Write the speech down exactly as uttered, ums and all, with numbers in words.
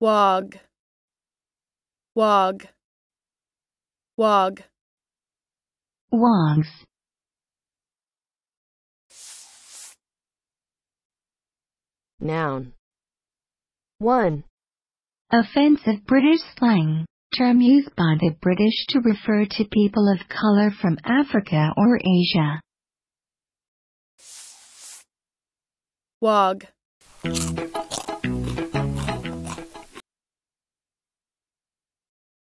wog, wog, wog. Wogs. Noun. one. Offensive British slang, term used by the British to refer to people of color from Africa or Asia. Wog.